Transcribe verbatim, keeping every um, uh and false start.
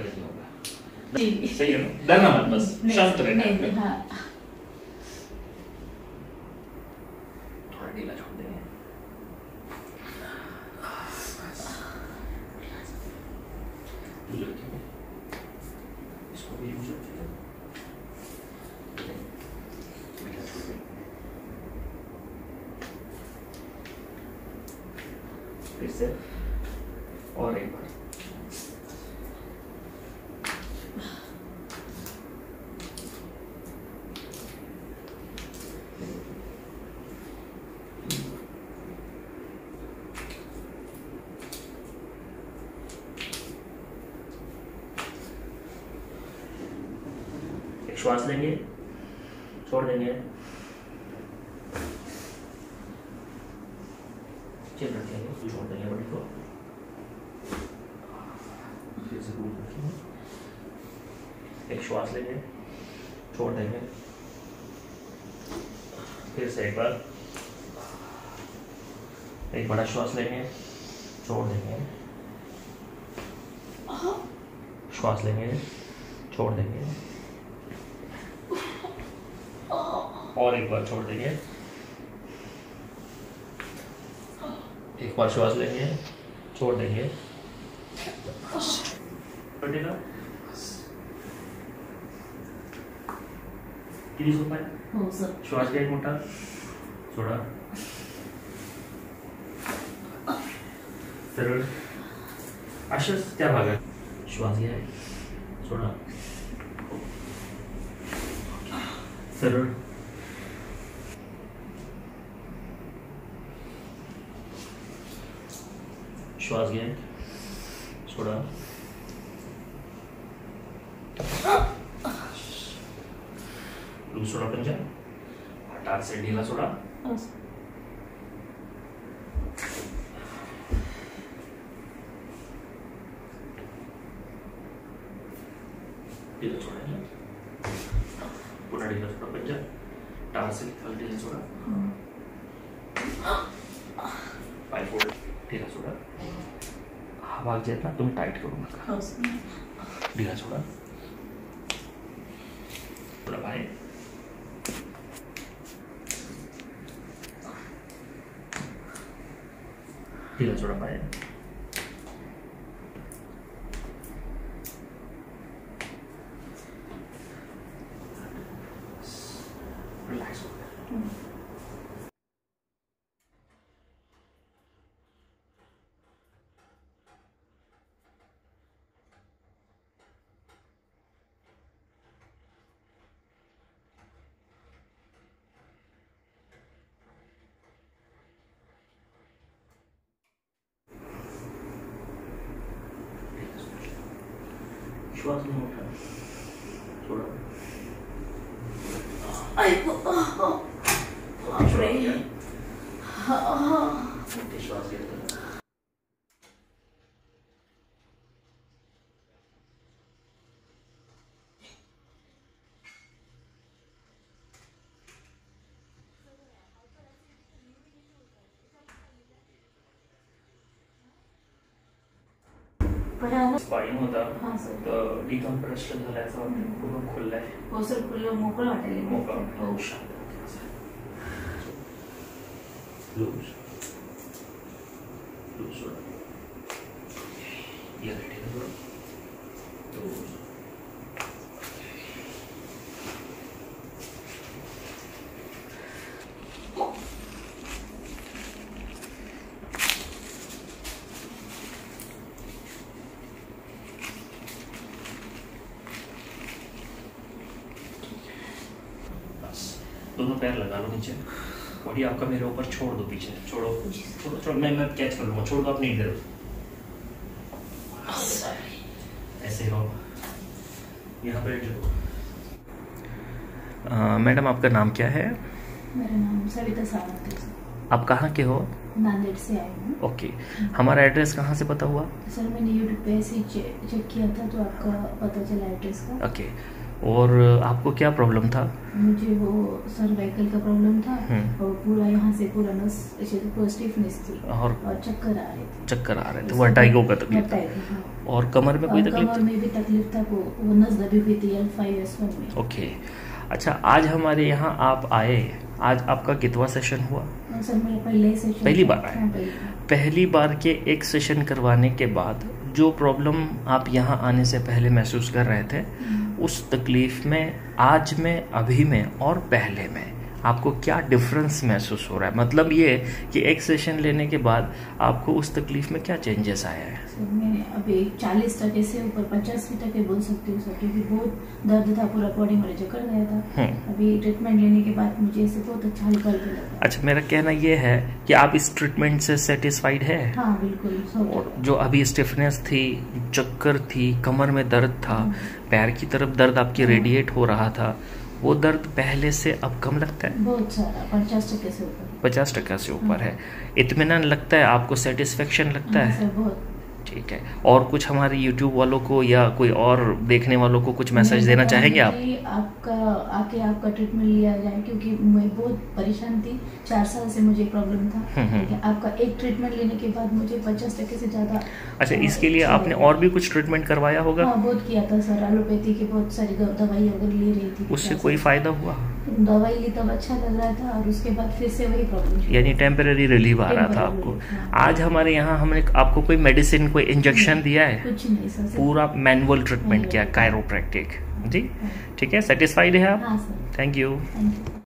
नहीं होगा। सही है ना, डरना मत, बस शांत रहना। हाँ। थोड़ा ढीला छोड़ देंगे। इसको भी यूज करते हैं। फिर से और एक बार। एक श्वास लेंगे, छोड़ देंगे, चिल रखेंगे, छोड़ देंगे बॉडी को, फिर से दूर रखेंगे। एक श्वास लेंगे, छोड़ देंगे, फिर से एक बार, एक बड़ा श्वास लेंगे, छोड़ देंगे, श्वास लेंगे, छोड़ देंगे, और एक बार छोड़ देंगे, एक बार श्वास लेंगे, छोड़ देंगे, बढ़ेगा। किती सोपं आहे? हो सर। श्वास घ्या मोठा, सोडा, सरळ अशाच त्या भागात श्वास घ्या, सोडा, सरळ, श्वास घ्या, सोडा, लूज सोडा पंजा, हातार से ढीला सोडा, ढीला सोडा, पुन्हा ढीला सोडा पंजा, टार से खाली ढीला सोडा, पाय फोल्ड, ढीला सोडा, हा भाग जे आहेत ना तुम्ही टाईट करू नका, ढीला सोडा, थोडा बाहेर, ढीला सोडा बाहेर, रिलॅक्स हो गया। श्वास नहीं उठा, थोड़ा श्वास लेते हैं। स्पाइन होता तर डिकम्प्रेशन झाल्याचं वाटतं, पूर्ण खुललाय। हो सर, खुलं मोकळं वाटेल, मोकळं हो, शांत लूज लूज सोडा, या ठिकाणी सोडा, लूज, दोनों पैर लगा लो नीचे, बॉडी आपका मेरे ऊपर छोड़ दो, पीछे छोड़ो, छोड़ो छोड़ो, मैं मैं कैच कर लूँगा, छोड़ दो आप, नहीं इधर ऐसे हो, यहाँ पे जो। मैडम आपका नाम क्या है? मेरा नाम सविता सावंत है। आप कहाँ के हो? नांदेड़ से आई हूँ। ओके, हमारा एड्रेस कहाँ से पता हुआ? सर मैंने यूट्यूब पे ऐसे चेक किया था तो आपका पता चला एड्रेस का। ओके, और आपको क्या प्रॉब्लम था? मुझे वो सर्वाइकल का प्रॉब्लम था हम्म। और पूरा यहाँ से पूरा नस ऐसे पूरा स्टिफनेस थी और और चक्कर आ रहे थे। चक्कर आ रहे थे, वर्टाइगो का तकलीफ था। वर्टाइगो, हाँ। और कमर में कोई और तकलीफ कमर थी? में भी तकलीफ था, वो वो नस दबी हुई थी एल फाइव एस वन में। ओके, अच्छा आज हमारे यहाँ आप आए, आज आपका कितवा सेशन हुआ? हाँ, सर मेरा पहले ही सेशन पहली था। बार आए? हाँ, पहली बार। पहली बार के एक सेशन करवाने के बाद जो प्रॉब्लम आप यहाँ आने से पहले महसूस कर रहे थे, हम्म। उस तकलीफ में आज में, अभी में और पहले में आपको क्या डिफरेंस महसूस हो रहा है? मतलब ये कि एक सेशन लेने के बाद आपको उस तकलीफ में क्या चेंजेस आया है? सर मैं अभी चालीस टके से ऊपर पचासी टके बोल सकती हूँ सर, क्योंकि बहुत दर्द था, पूरा बॉडी मेरे जकड़ गया था। हम्म। अभी ट्रीटमेंट लेने के बाद मुझे इससे बहुत अच्छा हल्का हल्का लगा। अच्छा, मेरा कहना ये है कि आप इस ट्रीटमेंट से सेटिस्फाइड है? हाँ बिल्कुल, सौ और टका। जो अभी स्टिफनेस थी, चक्कर थी, कमर में दर्द था, पैर की तरफ दर्द आपकी रेडिएट हो रहा था, वो दर्द पहले से अब कम लगता है? बहुत सारा, पचास टके से ऊपर। पचास टका से ऊपर है। इत्मीनान लगता है आपको? सेटिस्फेक्शन लगता हाँ, है? सर बहुत। ठीक है। और कुछ हमारे यूट्यूब वालों को या कोई और देखने वालों को कुछ मैसेज देना चाहेंगे आप? कि आपका आके आपका ट्रीटमेंट लिया जाए, क्योंकि मैं बहुत परेशान थी, चार साल से मुझे प्रॉब्लम था। हम्म, हम्म। ठीक है, आपका एक ट्रीटमेंट लेने के बाद मुझे पचास टके से ज्यादा। अच्छा, इसके लिए आपने और भी कुछ ट्रीटमेंट करवाया होगा? हाँ बहुत किया था सर, एलोपैथी की बहुत सारी दवाई वगैरह ले रही थी। उससे कोई फायदा हुआ? दवाई ली तब अच्छा लग रहा था और उसके बाद फिर से वही प्रॉब्लम। यानी टेम्पररी रिलीव आ रहा था Temporary आपको? relief, हाँ। आज हमारे यहाँ हमने आपको कोई मेडिसिन, कोई इंजेक्शन दिया है? कुछ नहीं सर, सिर्फ- पूरा मैनुअल ट्रीटमेंट किया, Manual। कायरोप्रैक्टिक जी। हाँ। ठीक है, सेटिस्फाइड है आप? हाँ sir, thank you. Thank you.